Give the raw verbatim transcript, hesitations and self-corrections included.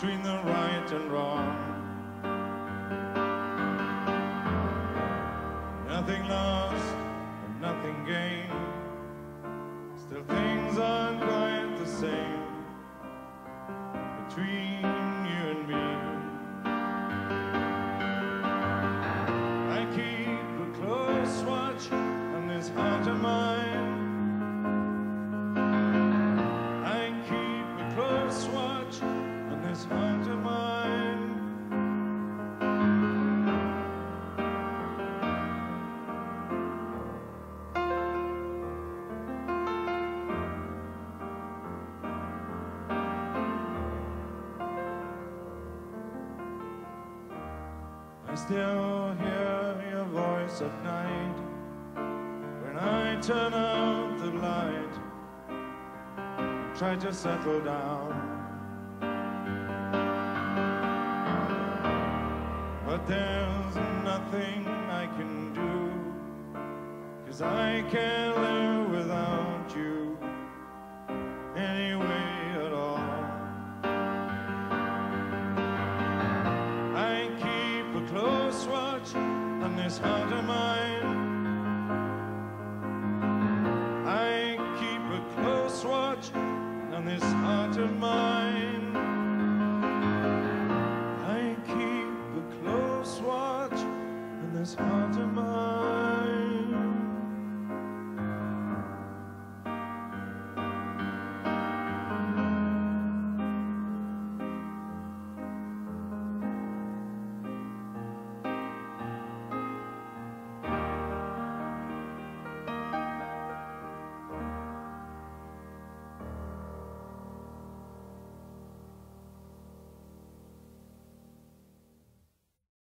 between the right and wrong. Nothing lost and nothing gained. Still things aren't quite the same between you and me. I keep a close watch on this heart of mine. I keep a close watch on this heart of mine. I still hear your voice at night when I turn out the light, try to settle down. But there's nothing I can do, 'cause I can't live without you anyway at all. I keep a close watch on this heart of mine. I keep a close watch on this heart of mine. I keep a close watch on this heart.